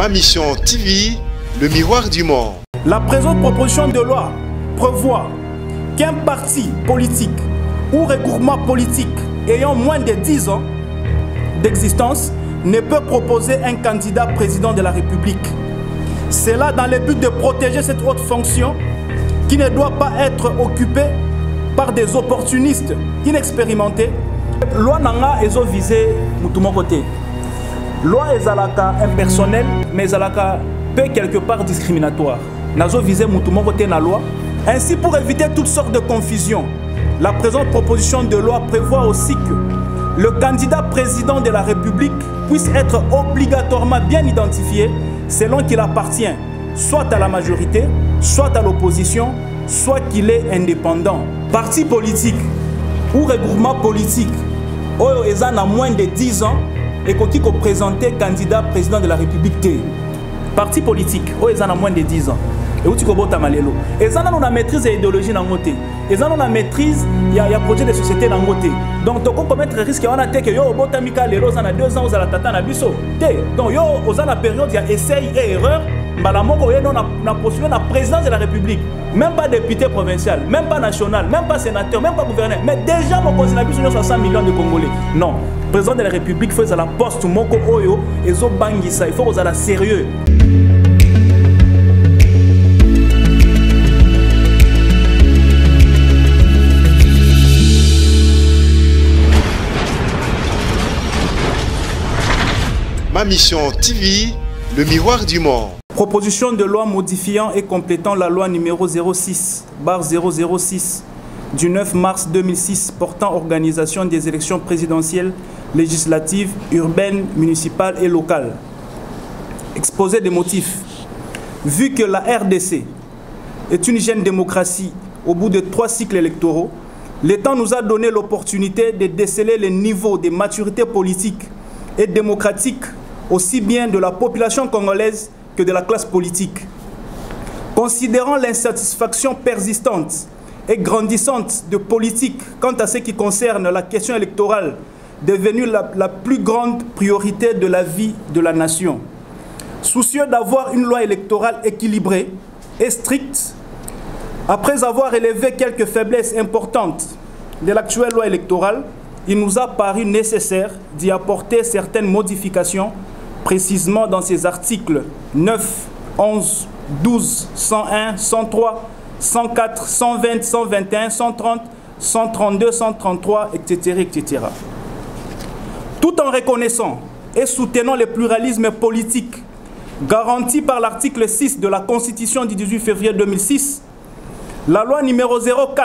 Ma Mission TV, le miroir du monde. La présente proposition de loi prévoit qu'un parti politique ou regroupement politique ayant moins de 10 ans d'existence ne peut proposer un candidat président de la République. C'est là dans le but de protéger cette haute fonction qui ne doit pas être occupée par des opportunistes inexpérimentés. Loi nanga ezo visé mutumo côté. Loi ezalaka impersonnelle mais ezalaka peu quelque part discriminatoire. Nazo visé mutumo côté na loi. Ainsi, pour éviter toutes sortes de confusions, la présente proposition de loi prévoit aussi que le candidat président de la République puisse être obligatoirement bien identifié selon qu'il appartient soit à la majorité, soit à l'opposition, soit qu'il est indépendant. Parti politique ou regroupement politique, oyo ezan a moins de 10 ans et qui peut présenter candidat président de la République. Parti politique, oyo ezan a moins de 10 ans. Et où tu comprends malelo. Et ça on a maîtrise de l'idéologie dans côté. Et ça on a maîtrise il y a projet de société dans côté. Donc tu peux commettre risque on a que yo botamika lelo ça na 2 ans aux la tata na biso. Donc yo aux la période il y a essai et erreur. Balamoko yo na postulé la présidence de la République. Même pas député provincial, même pas national, même pas sénateur, même pas gouverneur. Mais déjà mon conseil na biso 60 millions de Congolais. Non, président de la République faut à la poste moko oyo ezo bangisa, il faut aux la sérieux. Ma Mission TV, le miroir du monde. Proposition de loi modifiant et complétant la loi numéro 06/006 du 9 mars 2006 portant organisation des élections présidentielles, législatives, urbaines, municipales et locales. Exposé des motifs. Vu que la RDC est une jeune démocratie au bout de 3 cycles électoraux, l'État nous a donné l'opportunité de déceler les niveaux de maturité politique et démocratique aussi bien de la population congolaise que de la classe politique. Considérant l'insatisfaction persistante et grandissante de politique quant à ce qui concerne la question électorale devenue la plus grande priorité de la vie de la nation. Soucieux d'avoir une loi électorale équilibrée et stricte, après avoir élevé quelques faiblesses importantes de l'actuelle loi électorale, il nous a paru nécessaire d'y apporter certaines modifications, précisément dans ces articles 9, 11, 12, 101, 103, 104, 120, 121, 130, 132, 133, etc., etc. Tout en reconnaissant et soutenant le pluralisme politique garanti par l'article 6 de la Constitution du 18 février 2006, la loi numéro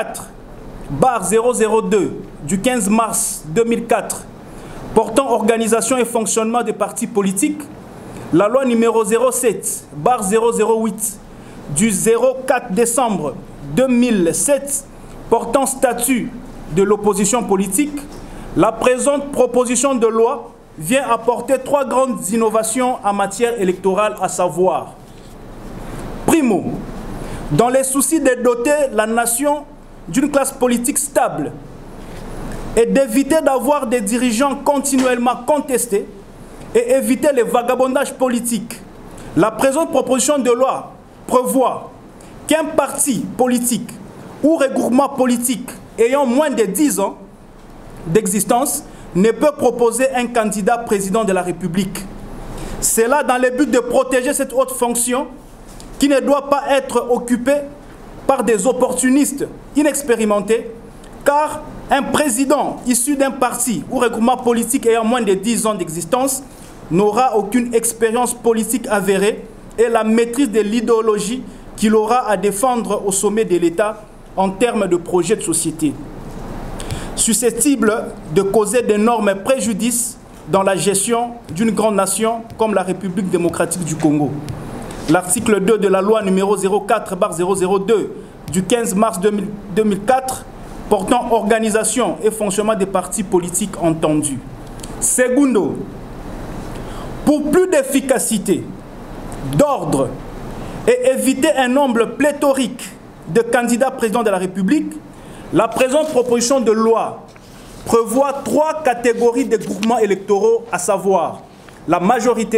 04/002 du 15 mars 2004 portant organisation et fonctionnement des partis politiques, la loi numéro 07/008 du 04 décembre 2007 portant statut de l'opposition politique, la présente proposition de loi vient apporter 3 grandes innovations en matière électorale, à savoir: primo, dans les soucis de doter la nation d'une classe politique stable et d'éviter d'avoir des dirigeants continuellement contestés et éviter les vagabondages politiques, la présente proposition de loi prévoit qu'un parti politique ou regroupement politique ayant moins de 10 ans d'existence ne peut proposer un candidat président de la République. C'est là dans le but de protéger cette haute fonction qui ne doit pas être occupée par des opportunistes inexpérimentés, car un président issu d'un parti ou regroupement politique ayant moins de 10 ans d'existence n'aura aucune expérience politique avérée et la maîtrise de l'idéologie qu'il aura à défendre au sommet de l'État en termes de projet de société, susceptible de causer d'énormes préjudices dans la gestion d'une grande nation comme la République démocratique du Congo. L'article 2 de la loi numéro 04/002 du 15 mars 2004 portant organisation et fonctionnement des partis politiques entendus. Segundo, pour plus d'efficacité, d'ordre et éviter un nombre pléthorique de candidats présidents de la République, la présente proposition de loi prévoit 3 catégories de groupements électoraux, à savoir la majorité,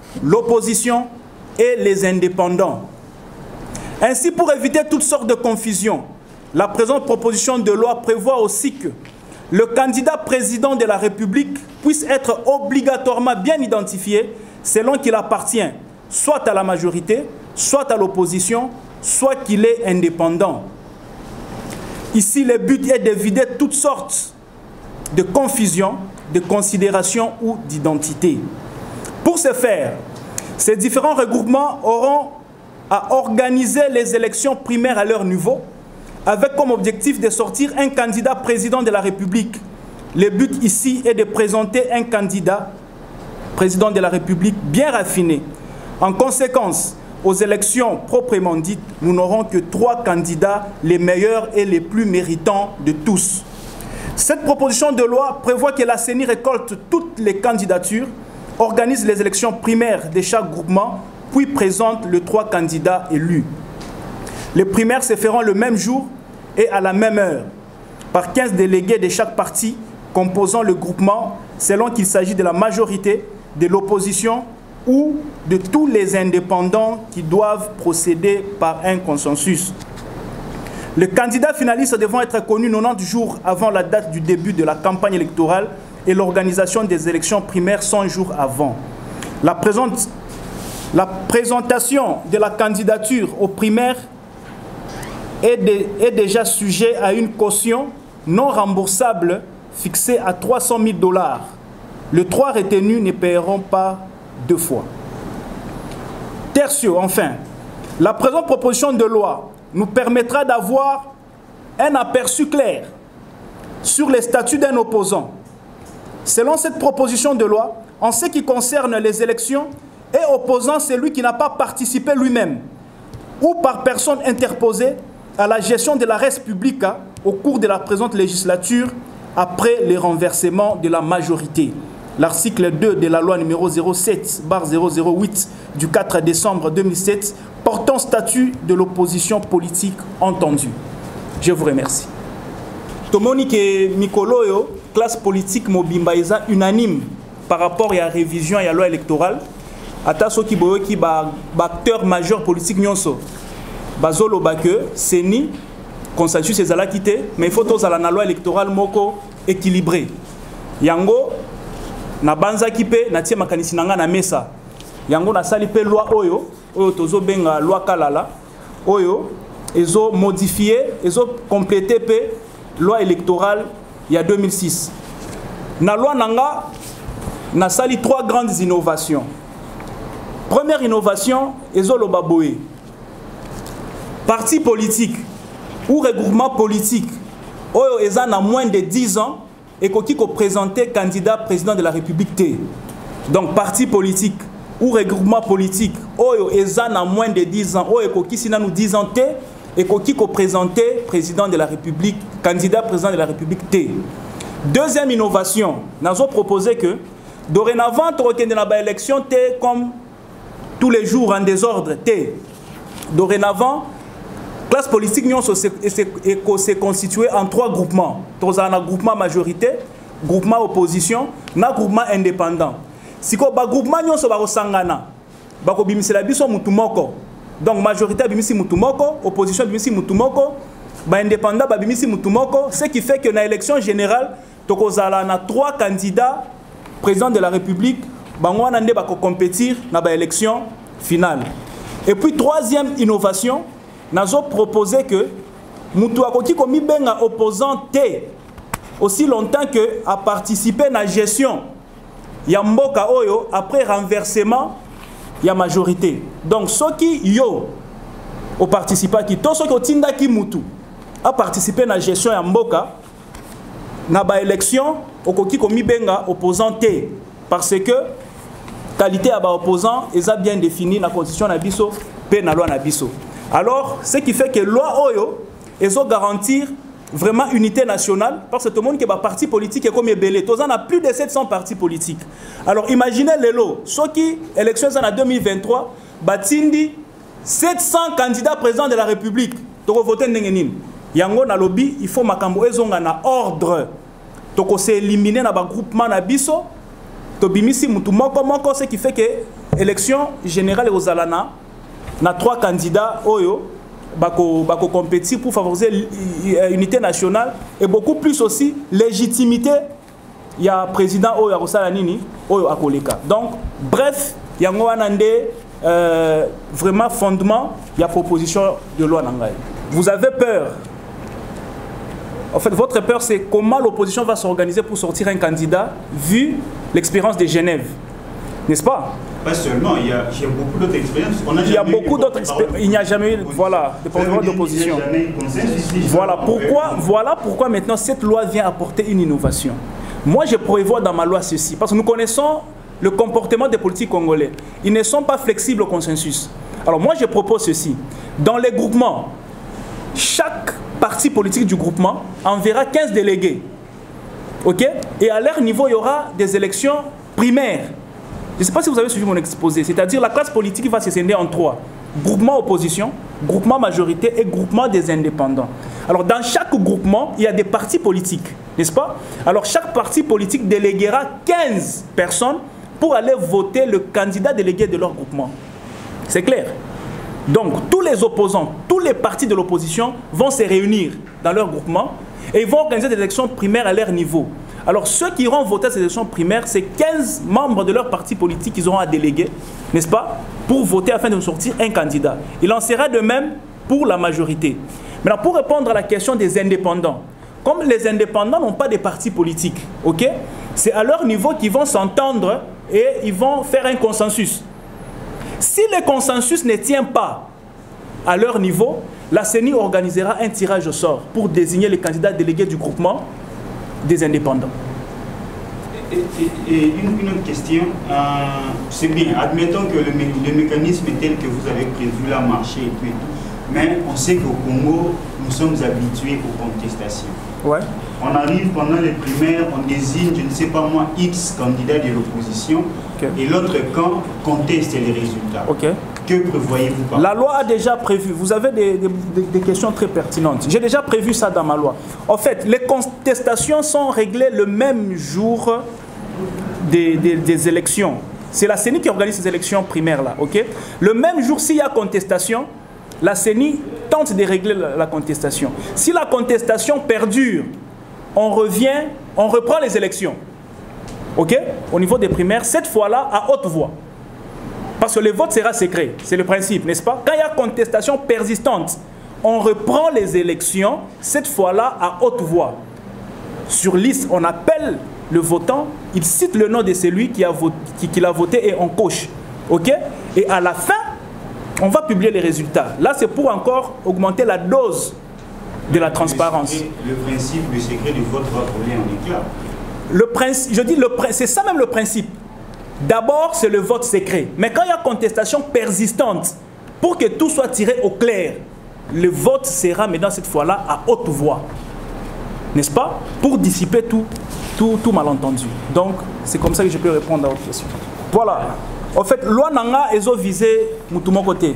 l'opposition et les indépendants. Ainsi, pour éviter toutes sortes de confusions, la présente proposition de loi prévoit aussi que le candidat président de la République puisse être obligatoirement bien identifié selon qu'il appartient soit à la majorité, soit à l'opposition, soit qu'il est indépendant. Ici, le but est d'éviter toutes sortes de confusions, de considérations ou d'identité. Pour ce faire, ces différents regroupements auront à organiser les élections primaires à leur niveau, avec comme objectif de sortir un candidat président de la République. Le but ici est de présenter un candidat président de la République bien raffiné. En conséquence, aux élections proprement dites, nous n'aurons que 3 candidats, les meilleurs et les plus méritants de tous. Cette proposition de loi prévoit que la CENI récolte toutes les candidatures, organise les élections primaires de chaque groupement, puis présente les 3 candidats élus. Les primaires se feront le même jour et à la même heure, par 15 délégués de chaque parti composant le groupement, selon qu'il s'agit de la majorité, de l'opposition ou de tous les indépendants qui doivent procéder par un consensus. Les candidats finalistes devront être connus 90 jours avant la date du début de la campagne électorale et l'organisation des élections primaires 100 jours avant. La présentation de la candidature aux primaires est déjà sujet à une caution non remboursable fixée à 300 000 $. Les 3 retenus ne paieront pas 2 fois. Tertio, enfin, la présente proposition de loi nous permettra d'avoir un aperçu clair sur les statuts d'un opposant. Selon cette proposition de loi, en ce qui concerne les élections, et opposant celui qui n'a pas participé lui-même ou par personne interposée à la gestion de la res publica au cours de la présente législature après les renversements de la majorité. L'article 2 de la loi numéro 07/008 du 4 décembre 2007 portant statut de l'opposition politique entendue. Je vous remercie. Tomoni ke Mikoloyo, classe politique mobimbaïza unanime par rapport à la révision à la loi électorale. Ata soki boyoki ba acteur majeur politique nyonso bazolo bake CENI consensus ezala kité mais il faut tozala na loi électorale moko équilibré yango na banza kipe na tie makanisi nanga na mesa yango na sali pe loi oyo tozo benga loi kalala oyo ezo modifier ezo compléter pe loi électorale il y a 2006 na loi nanga na sali 3 grandes innovations. Première innovation, ezoloba boye. Parti politique ou regroupement politique, oyo ezan a moins de 10 ans, et qui présenter candidat président de la République T. Donc parti politique ou regroupement politique, oyo ezan a moins de 10 ans, oyo qui sina nous 10 ans T, et qui présenter président de la République, candidat président de la République T. Deuxième innovation, nous avons proposé que dorénavant, tu retiens dans l'élection T comme tous les jours en désordre T. Dorénavant, classe politique s'est constituée en 3 groupements. Nous avons un groupement majorité, groupement opposition, un groupement indépendant. Si vous avez un groupement sangana, donc majorité bimisi mutumoko, opposition bimisi mutumoko, indépendant bimisi mutumoko, ce qui fait que dans l'élection générale, nous avons 3 candidats président de la République. On va compétir dans l'élection finale. Et puis, 3e innovation, nous avons proposé que nous avons opposant T aussi longtemps que à participer à la gestion. Il y a Mboka Oyo après renversement, il y a majorité. Donc, ceux qui yo ont participé, tous ceux qui ont tinda qui mutu à participer à la gestion de Mboka, dans l'élection, opposant T. Parce que qualité à opposant est bien définie dans la constitution nabiso et dans la loi nabiso. Alors, ce qui fait que la loi Oyo est garantir vraiment unité nationale parce que tout le monde qui est parti politique est comme belé. Tous on a plus de 700 partis politiques. Alors, imaginez les lots. Ceux qui élections en 2023, batindi 700 candidats présidents de la République. Tu vas voter n'engenim. Yango na lobby, il faut makambo ezonga na ordre. Tu vas éliminer na groupement nabiso. Tobimisi mutu moko moko, ce qui fait que élection générale aux Alana, na 3 candidats oyo bako compétir pour favoriser l'unité nationale et beaucoup plus aussi légitimité. Il y a président oyo akosala nini oyo akoleka. Donc bref, il y a vraiment fondement, il y a proposition de loi nangai. Vous avez peur. En fait, votre peur, c'est comment l'opposition va s'organiser pour sortir un candidat, vu l'expérience de Genève. N'est-ce pas? Pas seulement, il y a beaucoup d'autres expériences. Il y a beaucoup d'autres expériences. Il n'y a jamais eu de porte-parole d'opposition. Voilà pourquoi maintenant cette loi vient apporter une innovation. Moi, je prévois dans ma loi ceci, parce que nous connaissons le comportement des politiques congolais. Ils ne sont pas flexibles au consensus. Alors moi, je propose ceci. Dans les groupements, chaque parti politique du groupement enverra 15 délégués. OK? Et à leur niveau, il y aura des élections primaires. Je ne sais pas si vous avez suivi mon exposé. C'est-à-dire la classe politique va se scinder en 3. Groupement opposition, groupement majorité et groupement des indépendants. Alors dans chaque groupement, il y a des partis politiques, n'est-ce pas? Alors chaque parti politique déléguera 15 personnes pour aller voter le candidat délégué de leur groupement. C'est clair? Donc tous les opposants, tous les partis de l'opposition vont se réunir dans leur groupement et ils vont organiser des élections primaires à leur niveau. Alors ceux qui iront voter ces élections primaires, c'est 15 membres de leur parti politique qu'ils auront à déléguer, n'est-ce pas, pour voter afin de sortir un candidat. Il en sera de même pour la majorité. Maintenant, pour répondre à la question des indépendants, comme les indépendants n'ont pas de parti politique, ok, c'est à leur niveau qu'ils vont s'entendre et ils vont faire un consensus. Si le consensus ne tient pas à leur niveau, la CENI organisera un tirage au sort pour désigner les candidats délégués du groupement des indépendants. Et une autre question, c'est bien, admettons que le mécanisme est tel que vous avez prévu là, marché et tout, mais on sait qu'au Congo, nous sommes habitués aux contestations. Ouais. On arrive pendant les primaires, on désigne, je ne sais pas moi, X candidats de l'opposition, et l'autre camp conteste les résultats. Okay. Que prévoyez-vous par La loi a déjà prévu, vous avez des questions très pertinentes. J'ai déjà prévu ça dans ma loi. En fait, les contestations sont réglées le même jour des élections. C'est la CENI qui organise ces élections primaires-là. Okay? Le même jour, s'il y a contestation, la CENI tente de régler la contestation. Si la contestation perdure, on reprend les élections. OK? Au niveau des primaires, cette fois-là, à haute voix. Parce que le vote sera secret, c'est le principe, n'est-ce pas? Quand il y a contestation persistante, on reprend les élections, cette fois-là à haute voix. Sur liste, on appelle le votant, il cite le nom de celui qui l'a voté et on coche. OK? Et à la fin, on va publier les résultats. Là, c'est pour encore augmenter la dose de la transparence. Le principe, le secret du vote va voler en éclat. Le principe, je dis, c'est ça même le principe. D'abord, c'est le vote secret. Mais quand il y a contestation persistante, pour que tout soit tiré au clair, le vote sera maintenant cette fois-là à haute voix. N'est-ce pas? Pour dissiper tout malentendu. Donc, c'est comme ça que je peux répondre à votre question. Voilà. En fait, loi nanga ezo visé mutumo côté.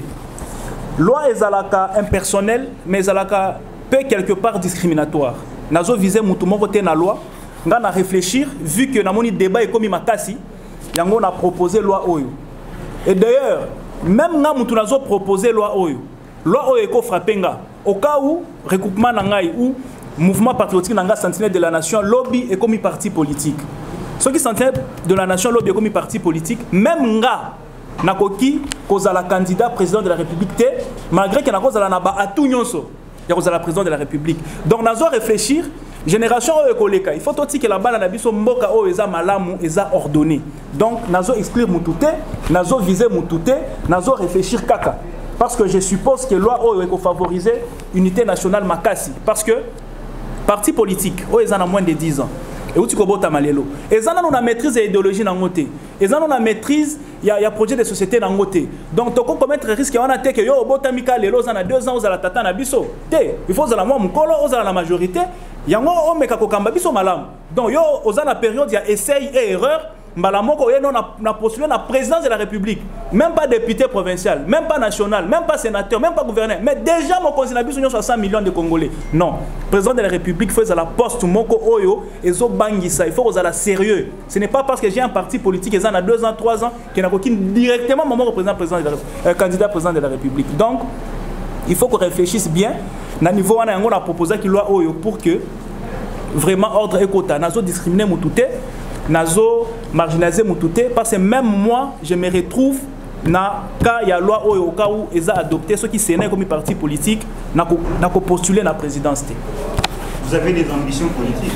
Loi ezalaka impersonnelle, mais ezalaka peut quelque part discriminatoire. Nazo visé mutumo côté na loi. Nga na réfléchir, vu que na moni débat est comme makasi. Yango na proposé loi Oyo. Et d'ailleurs, même nga mutu nazo proposé loi Oyo. Loi Oyo eko frappenga. Au cas où recoupement nangai ou mouvement patriotique nanga sentinelle de la nation lobby est comme parti politique. Ceux qui sentinelle de la nation lobby est comme parti politique, même nga nakoki kozala candidat président de la République té, malgré que na kozala na ba atou nyonso ya kozala président de la République. Donc nazo réfléchir. Génération ekoleka, il faut aussi que la balle na biso mboka o eza malamu eza ordonné. Donc nazo exclure mututé, nazo viser mututé, nazo réfléchir kaka. Parce que je suppose que loi o eko favoriser unité nationale makasi parce que parti politique o eza na moins de 10 ans. Et où tu kobota malelo. Ezana na maîtrise de l'idéologie na ngoté. Ezana na maîtrise il y a projet de société na ngoté. Donc toko commettre risque wana te que yo obota mika lelo za na 2 ans za la tata na biso. Te, il faut za la moi mukolo za la majorité. Yango omeka kokamba biso malam. Donc yo oza na période ya essai et erreur Mbalamoko, on a postulé la présidence de la République. Même pas député provincial, même pas national, même pas sénateur, même pas gouverneur. Mais déjà, mon conseil n'a plus 60 millions de Congolais. Non. Président de la République, il faut à la poste, Moko Oyo, et zo bangisa. Il faut aux la sérieux. Ce n'est pas parce que j'ai un parti politique, ils en a 2 ans, 3 ans, qu'il n'y a aucun directement mon candidat président de la République. Donc, il faut qu'on réfléchisse bien. À niveau, on a proposé qu'il loi Oyo pour que vraiment ordre et quota. Nazo discriminer Moutouté, Nazo marginaliser Moutouté, parce que même moi, je me retrouve dans le cas, il y a loi Oyo, au cas où ils ont adopté ceux qui s'énervent comme parti politique, n'a postulé la présidence. Vous avez des ambitions politiques?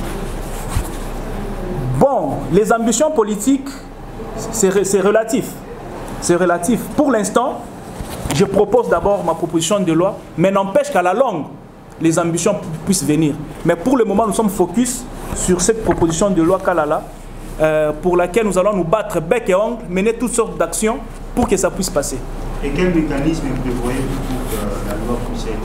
Bon, les ambitions politiques, c'est relatif. C'est relatif. Pour l'instant, je propose d'abord ma proposition de loi, mais n'empêche qu'à la longue, les ambitions puissent venir. Mais pour le moment, nous sommes focus sur cette proposition de loi Kalala, pour laquelle nous allons nous battre bec et ongle, mener toutes sortes d'actions pour que ça puisse passer. Et quel mécanisme prévoyez-vous pour que la loi puisse être,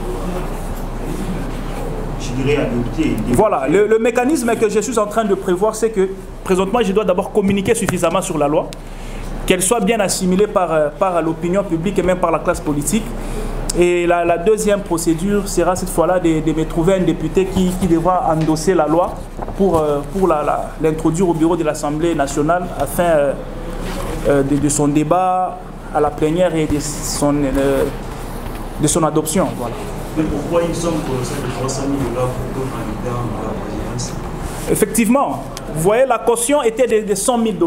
je dirais, adoptée? Voilà, le mécanisme que je suis en train de prévoir, c'est que présentement, je dois d'abord communiquer suffisamment sur la loi, qu'elle soit bien assimilée par l'opinion publique et même par la classe politique. Et la deuxième procédure sera cette fois-là de me trouver un député qui devra endosser la loi pour l'introduire au bureau de l'Assemblée nationale afin de son débat à la plénière et de son adoption. Voilà. Mais pourquoi il semble que c'est de 300 000 $ pour deux candidats à la présidence? Effectivement, vous voyez, la caution était de 100 000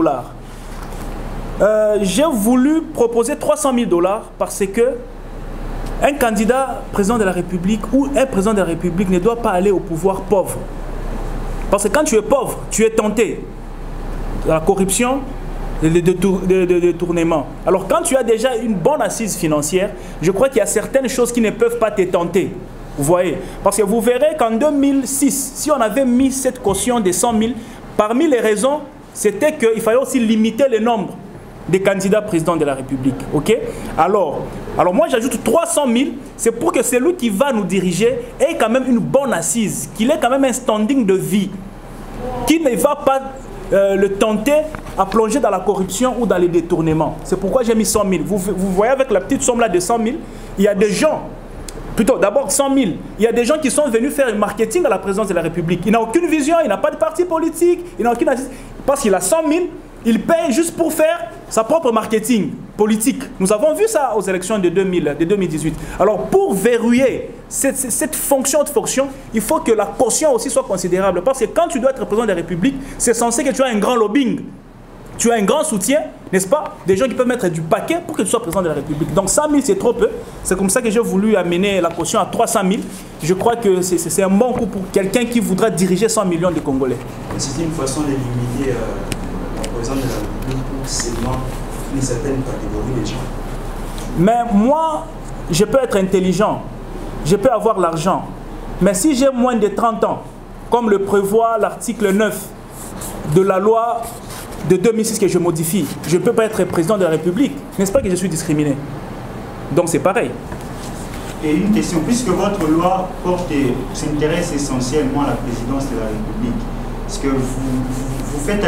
$. J'ai voulu proposer 300 000 $ parce que un candidat président de la République ou un président de la République ne doit pas aller au pouvoir pauvre. Parce que quand tu es pauvre, tu es tenté de la corruption, de détournement. Alors quand tu as déjà une bonne assise financière, je crois qu'il y a certaines choses qui ne peuvent pas te tenter. Vous voyez? Parce que vous verrez qu'en 2006, si on avait mis cette caution de 100 000, parmi les raisons, c'était qu'il fallait aussi limiter le nombre des candidats présidents de la République. Ok? Alors moi j'ajoute 300 000, c'est pour que celui qui va nous diriger ait quand même une bonne assise, qu'il ait quand même un standing de vie, qui ne va pas le tenter à plonger dans la corruption ou dans les détournements. C'est pourquoi j'ai mis 100 000. Vous voyez avec la petite somme là de 100 000, il y a des gens, plutôt d'abord 100 000, il y a des gens qui sont venus faire un marketing à la présidence de la République. Il n'a aucune vision, il n'a pas de parti politique, il n'a aucune assise, parce qu'il a 100 000, il paye juste pour faire sa propre marketing politique. Nous avons vu ça aux élections de 2018. Alors pour verrouiller cette fonction, il faut que la caution aussi soit considérable. Parce que quand tu dois être président de la République, c'est censé que tu aies un grand lobbying. Tu as un grand soutien, n'est-ce pas? Des gens qui peuvent mettre du paquet pour que tu sois président de la République. Donc 100 000, c'est trop peu. C'est comme ça que j'ai voulu amener la caution à 300 000. Je crois que c'est un bon coup pour quelqu'un qui voudra diriger 100 millions de Congolais. C'est une façon de limiter le président de la République pour seulement une certaine catégorie de gens. Mais moi, je peux être intelligent, je peux avoir l'argent. Mais si j'ai moins de 30 ans, comme le prévoit l'article 9 de la loi de 2006 que je modifie, je ne peux pas être président de la République. N'est-ce pas que je suis discriminé? Donc c'est pareil. Et une question, puisque votre loi s'intéresse essentiellement à la présidence de la République, est-ce que vous faites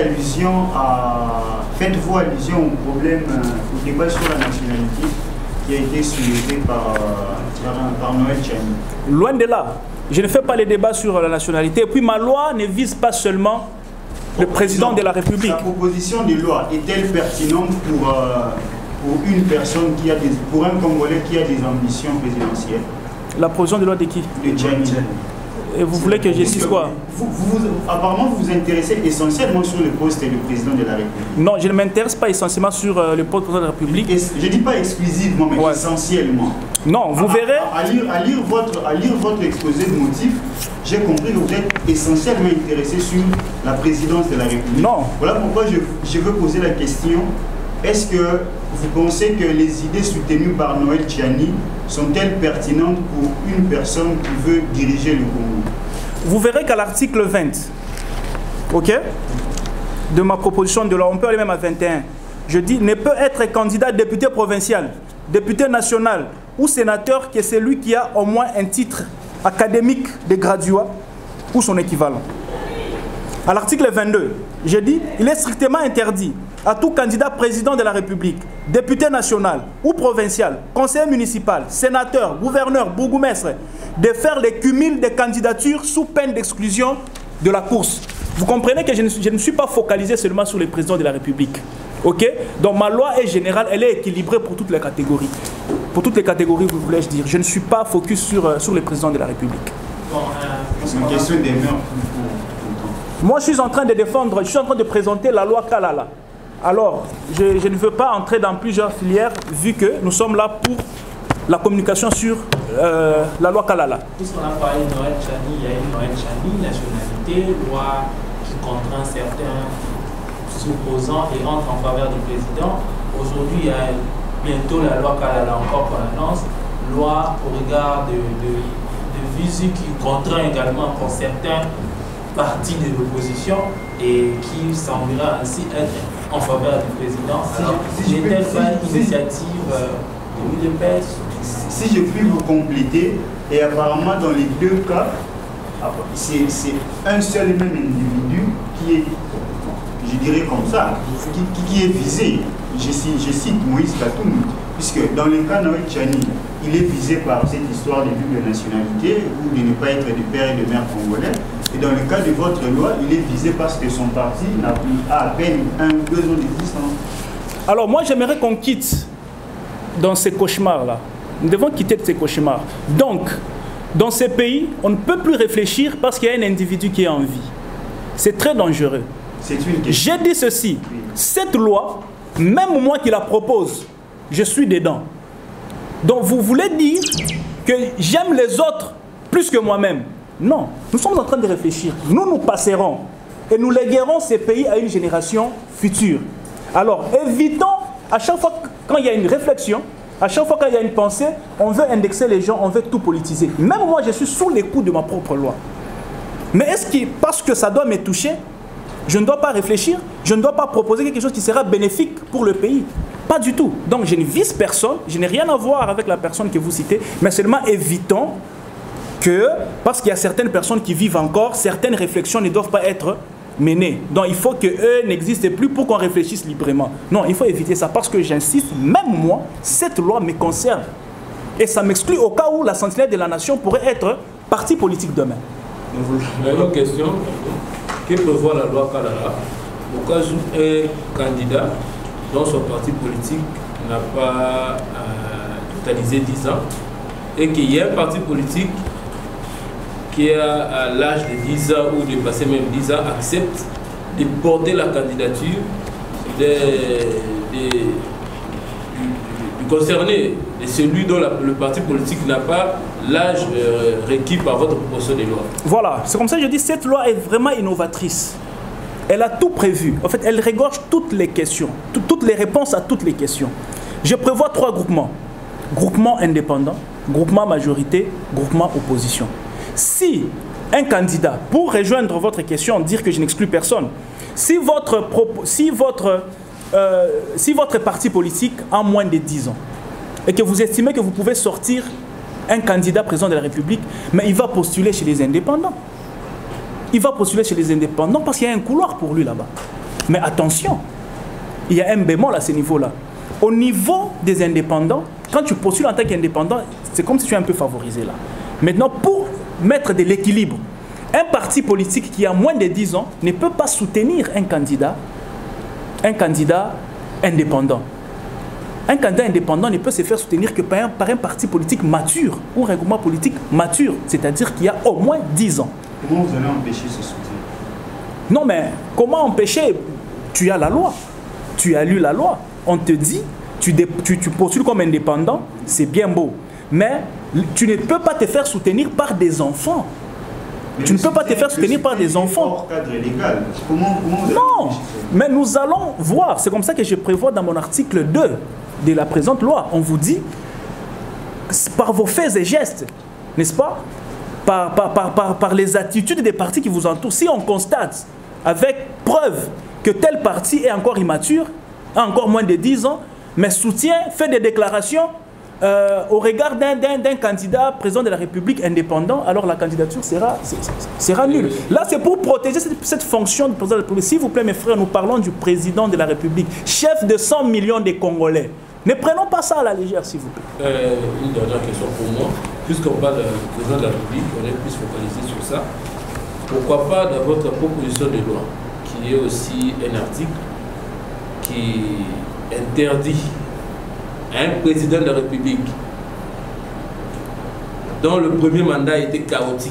faites-vous allusion au problème, au débat sur la nationalité qui a été soulevé par Noël Tchani? Loin de là, je ne fais pas les débats sur la nationalité. Et puis ma loi ne vise pas seulement le président de la République. La proposition de loi est-elle pertinente pour une personne pour un Congolais qui a des ambitions présidentielles? La proposition de loi de qui? De Tchani. Et vous voulez que je dise quoi? Apparemment, vous vous intéressez essentiellement sur le poste de président de la République. Non, je ne m'intéresse pas essentiellement sur le poste de président de la République. Je ne dis pas exclusivement, mais ouais. Essentiellement. Non, vous verrez... À lire votre exposé de motifs, j'ai compris que vous êtes essentiellement intéressé sur la présidence de la République. Non. Voilà pourquoi je veux poser la question. Est-ce que vous pensez que les idées soutenues par Noël Tchani sont-elles pertinentes pour une personne qui veut diriger le Congo? Vous verrez qu'à l'article 20, ok, de ma proposition de loi, on peut aller même à 21, je dis ne peut être candidat député provincial, député national ou sénateur que celui qui a au moins un titre académique de graduat ou son équivalent. À l'article 22, je dis il est strictement interdit à tout candidat président de la République, député national ou provincial, conseiller municipal, sénateur, gouverneur, bourgmestre, de faire les cumuls des candidatures sous peine d'exclusion de la course. Vous comprenez que je ne suis pas focalisé seulement sur les présidents de la République. Ok? Donc ma loi est générale, elle est équilibrée pour toutes les catégories. Pour toutes les catégories, vous voulez-je dire. Je ne suis pas focus sur les présidents de la République. Bon, c'est une question des mœurs. Moi, je suis en train de défendre, je suis en train de présenter la loi Kalala. Alors, je ne veux pas entrer dans plusieurs filières, vu que nous sommes là pour la communication sur la loi Kalala. Puisqu'on a parlé de Noël Chani, il y a une Noël Chani, nationalité, loi qui contraint certains s'opposant et entre en faveur du président. Aujourd'hui, il y a bientôt la loi Kalala encore qu'on annonce, loi au regard de visu qui contraint également pour certains partis de l'opposition et qui semblera ainsi être en faveur du président. Si n'est-elle pas une initiative de l'UDPS? Si je puis vous compléter, et apparemment dans les deux cas, c'est un seul et même individu qui est, je dirais comme ça, qui est visé. Je cite Moïse Katoum, puisque dans le cas Noël Chani, il est visé par cette histoire de double nationalité ou de ne pas être de père et de mère congolais. Et dans le cas de votre loi, il est visé parce que son parti a à peine 2 ans d'existence. Alors moi, j'aimerais qu'on quitte dans ces cauchemars-là. Nous devons quitter ces cauchemars. Donc, dans ces pays, on ne peut plus réfléchir parce qu'il y a un individu qui est en vie. C'est très dangereux. J'ai dit ceci, cette loi, même moi qui la propose, je suis dedans. Donc vous voulez dire que j'aime les autres plus que moi-même? Non, nous sommes en train de réfléchir. Nous passerons et nous léguerons ces pays à une génération future. Alors évitons, à chaque fois quand il y a une réflexion, à chaque fois qu'il y a une pensée, on veut indexer les gens, on veut tout politiser. Même moi, je suis sous les coups de ma propre loi. Mais est-ce que, parce que ça doit me toucher, je ne dois pas réfléchir, je ne dois pas proposer quelque chose qui sera bénéfique pour le pays? Pas du tout. Donc je ne vise personne, je n'ai rien à voir avec la personne que vous citez, mais seulement évitons que, parce qu'il y a certaines personnes qui vivent encore, certaines réflexions ne doivent pas être menées. Donc il faut qu'eux n'existent plus pour qu'on réfléchisse librement. Non, il faut éviter ça parce que j'insiste, même moi, cette loi me concerne. Et ça m'exclut au cas où la sentinelle de la nation pourrait être parti politique demain. Une question. Que prévoit la loi Kalala au cas où un candidat dont son parti politique n'a pas totalisé 10 ans et qu'il y a un parti politique qui a l'âge de 10 ans ou de passer même 10 ans accepte de porter la candidature du concerné, de celui dont le parti politique n'a pas l'âge requis par votre proposition de loi. Voilà, c'est comme ça que je dis, cette loi est vraiment innovatrice. Elle a tout prévu. En fait, elle regorge toutes les questions, toutes les réponses à toutes les questions. Je prévois 3 groupements. Groupement indépendant, groupement majorité, groupement opposition. Si un candidat, pour rejoindre votre question, dire que je n'exclus personne, si votre parti politique a moins de 10 ans et que vous estimez que vous pouvez sortir un candidat président de la République, mais il va postuler chez les indépendants. Il va postuler chez les indépendants parce qu'il y a un couloir pour lui là-bas. Mais attention, il y a un bémol à ce niveau-là. Au niveau des indépendants, quand tu postules en tant qu'indépendant, c'est comme si tu es un peu favorisé là. Maintenant, pour mettre de l'équilibre, un parti politique qui a moins de 10 ans ne peut pas soutenir un candidat indépendant. Un candidat indépendant ne peut se faire soutenir que par un parti politique mature ou un regroupement politique mature, c'est-à-dire qu'il y a au moins 10 ans. Comment vous allez empêcher ce soutien? Non, mais comment empêcher? Tu as la loi. Tu as lu la loi. On te dit, tu postules comme indépendant, c'est bien beau. Mais tu ne peux pas te faire soutenir par des enfants. Mais tu ne peux pas te faire soutenir par des enfants. Hors cadre légal. Comment vous non, mais nous allons voir. C'est comme ça que je prévois dans mon article 2 de la présente loi. On vous dit, par vos faits et gestes, n'est-ce pas? Par les attitudes des partis qui vous entourent. Si on constate avec preuve que tel parti est encore immature, a encore moins de 10 ans, mais soutient, fait des déclarations, au regard d'un candidat président de la République indépendant, alors la candidature sera nulle. Là, c'est pour protéger cette fonction du président de la République. S'il vous plaît, mes frères, nous parlons du président de la République, chef de 100 millions de Congolais. Ne prenons pas ça à la légère, s'il vous plaît. Une dernière question pour moi. Puisqu'on parle du président de la République, on est plus focalisé sur ça. Pourquoi pas dans votre proposition de loi, qui est aussi un article qui interdit à un président de la République dont le premier mandat était chaotique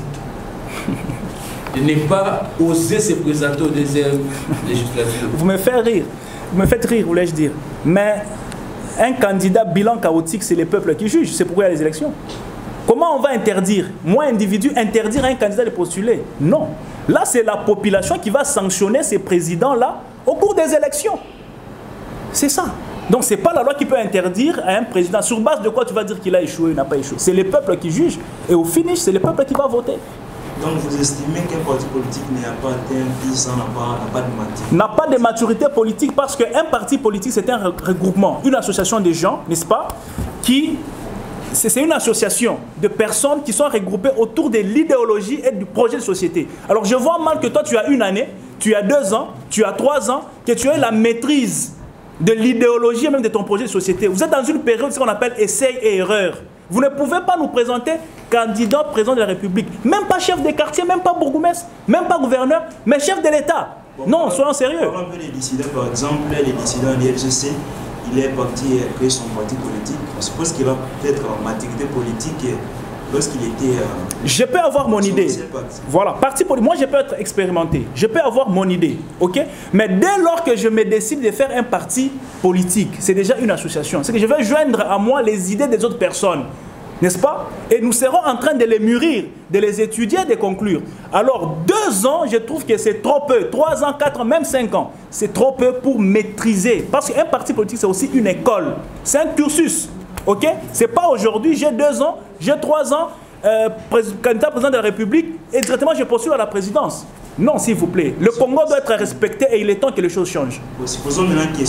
de ne pas oser se présenter au deuxième législature. Vous me faites rire. Vous me faites rire, voulais-je dire. Mais un candidat bilan chaotique, c'est les peuples qui jugent. C'est pourquoi il y a les élections. Comment on va interdire, moi individu, interdire à un candidat de postuler? Non. Là, c'est la population qui va sanctionner ces présidents-là au cours des élections. C'est ça. Donc, ce n'est pas la loi qui peut interdire à un président. Sur base de quoi tu vas dire qu'il a échoué ou n'a pas échoué? C'est les peuples qui jugent. Et au finish, c'est les peuples qui vont voter. Donc, vous estimez qu'un parti politique n'a pas atteint 10 ans, n'a pas de maturité? N'a pas de maturité politique parce qu'un parti politique, c'est un regroupement, une association de gens, n'est-ce pas, qui... C'est une association de personnes qui sont regroupées autour de l'idéologie et du projet de société. Alors je vois mal que toi tu as une année, tu as 2 ans, tu as 3 ans, que tu aies la maîtrise de l'idéologie et même de ton projet de société. Vous êtes dans une période ce qu'on appelle essai et erreur. Vous ne pouvez pas nous présenter candidat président de la République, même pas chef de quartier, même pas bourgmestre, même pas gouverneur, mais chef de l'État. Bon, non, soyons sérieux. Parlons un peu des dissidents, par exemple, les dissidents de l'FGC. Il est parti créer son parti politique. On suppose qu'il a peut-être maturité politique lorsqu'il était... je peux avoir mon idée. Voilà, parti politique. Moi, je peux être expérimenté. Je peux avoir mon idée. OK? Mais dès lors que je me décide de faire un parti politique, c'est déjà une association. C'est que je vais joindre à moi les idées des autres personnes. N'est-ce pas? Et nous serons en train de les mûrir, de les étudier, de conclure. Alors, 2 ans, je trouve que c'est trop peu. 3 ans, 4 ans, même 5 ans. C'est trop peu pour maîtriser. Parce qu'un parti politique, c'est aussi une école. C'est un cursus. OK? C'est pas aujourd'hui, j'ai 2 ans, j'ai 3 ans, candidat président de la République, et directement je postule à la présidence. Non, s'il vous plaît. Le Congo doit être respecté et il est temps que les choses changent. Supposons maintenant que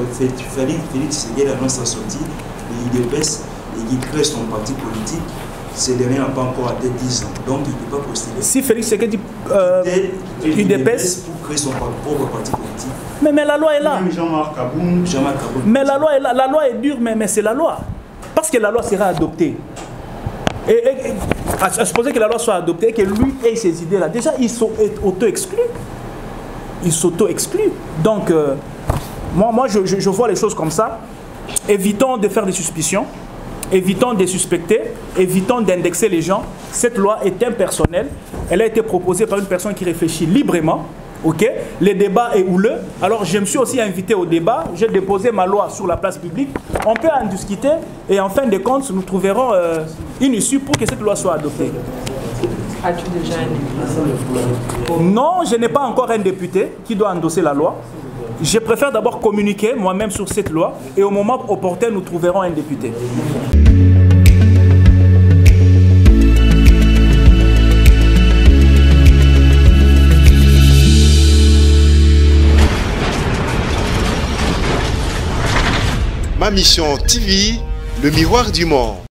Félix Tshisekedi annonce sa sortie, l'IDPS, et qu'il crée son parti politique, ce dernier n'a pas encore atteint 10 ans. Donc il ne peut pas postuler. Si Félix Tshisekedi UDPS pour créer son propre parti politique. Mais la loi est là. Jean-Marc Kaboun. Mais la loi est là. La loi est dure, mais c'est la loi. Parce que la loi sera adoptée. Et à supposer que la loi soit adoptée et que lui ait ces idées-là, déjà ils sont auto-exclus. Ils s'auto-excluent. Donc, moi je vois les choses comme ça. Évitons de faire des suspicions. Évitons de suspecter, évitons d'indexer les gens. Cette loi est impersonnelle. Elle a été proposée par une personne qui réfléchit librement. Okay? Le débat est houleux. Alors je me suis aussi invité au débat. J'ai déposé ma loi sur la place publique. On peut en discuter et en fin de compte, nous trouverons une issue pour que cette loi soit adoptée. As-tu déjà un député? Non, je n'ai pas encore un député qui doit endosser la loi. Je préfère d'abord communiquer moi-même sur cette loi et au moment opportun, nous trouverons un député. Ma mission TV, le miroir du monde.